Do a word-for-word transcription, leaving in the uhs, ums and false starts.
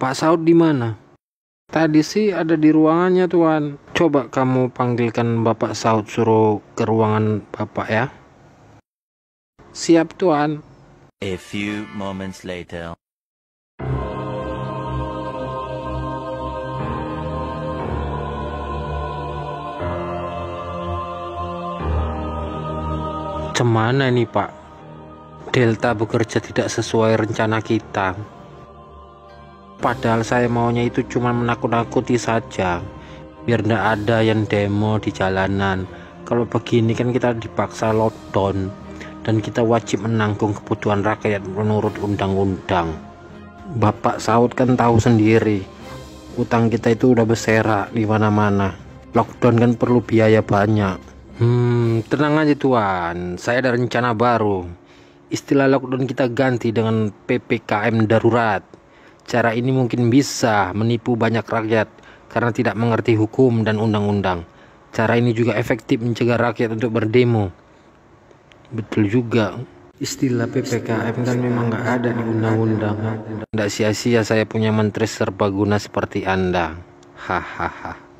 Pak Saud di mana? Tadi sih ada di ruangannya, Tuan. Coba kamu panggilkan Bapak Saud, suruh ke ruangan Bapak ya. Siap, Tuan. A few moments later. Cemana nih, Pak? Delta bekerja tidak sesuai rencana kita. Padahal saya maunya itu cuma menakut-nakuti saja, biar ndak ada yang demo di jalanan. Kalau begini kan kita dipaksa lockdown, dan kita wajib menanggung kebutuhan rakyat menurut undang-undang. Bapak Saud kan tahu sendiri, utang kita itu udah berserak di mana-mana. Lockdown kan perlu biaya banyak. Hmm, tenang aja Tuan, saya ada rencana baru. Istilah lockdown kita ganti dengan P P K M darurat. Cara ini mungkin bisa menipu banyak rakyat karena tidak mengerti hukum dan undang-undang. Cara ini juga efektif mencegah rakyat untuk berdemo. Betul juga. Istilah P P K M kan memang nggak ada di undang-undang. Nggak sia-sia saya punya menteri serbaguna seperti Anda. Hahaha.